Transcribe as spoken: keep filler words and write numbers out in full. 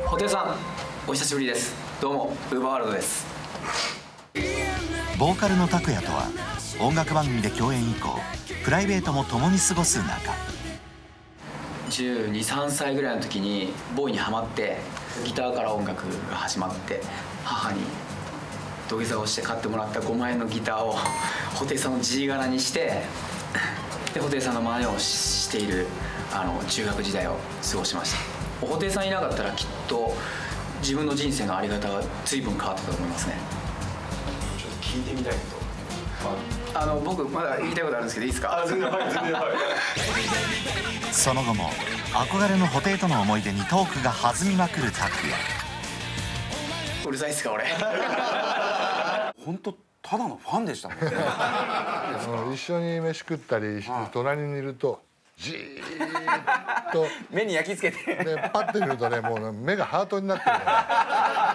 布袋さん、お久しぶりです。どうもウーバーワールドです。 ボーカルの拓哉とは音楽番組で共演以降プライベートも共に過ごす仲。 じゅうに、さんさいぐらいの時にボーイにハマってギターから音楽が始まって、母に土下座をして買ってもらったごまんえんのギターを布袋さんの字柄にして、で布袋さんの真似をしているあの中学時代を過ごしました。布袋さんいなかったらきっと自分の人生のあり方が随分変わったと思いますね。 ちょっと聞いてみたいこと。 あの僕まだ言いたいことあるんですけどいいですか？ あ、全然はい、全然はい。 その後も憧れの布袋との思い出にトークが弾みまくる拓哉。 うるさいっすか俺。 本当ただのファンでしたもんね。 一緒に飯食ったりして隣にいるとじーっと目に焼き付けてでパッて見るとねもう目がハートになってる。